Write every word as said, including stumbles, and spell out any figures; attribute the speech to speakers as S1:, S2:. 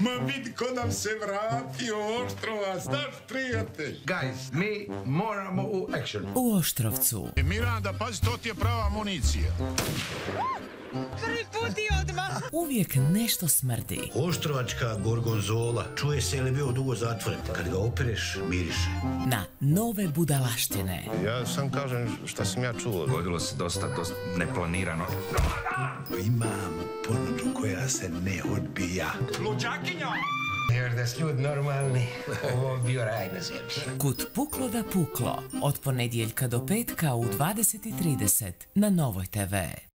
S1: Ma vidi ko nam se vratio Oštrovac, naš prijatelj.
S2: Guys, mi moramo u action.
S3: U Oštrovcu.
S1: Miranda, pazi, to ti je prava municija.
S4: Prvi put i odmah.
S3: Uvijek nešto smrdi.
S5: Oštrovačka gorgonzola. Čuje se ili bio dugo zatvoren. Kad ga opereš, miriše.
S3: Na nove budalaštine.
S1: Ja sam kažem šta sam ja čuo.
S2: Dogodilo se dosta, dosta neplanirano.
S5: Imam ponudu koja se ne odbija.
S2: Luđakinja!
S6: Još da su ljudi normalni, ovo bi bio raj na zemlji.
S3: Kud puklo da puklo. Od ponedjeljka do petka u dvadeset i trideset na Novoj te ve.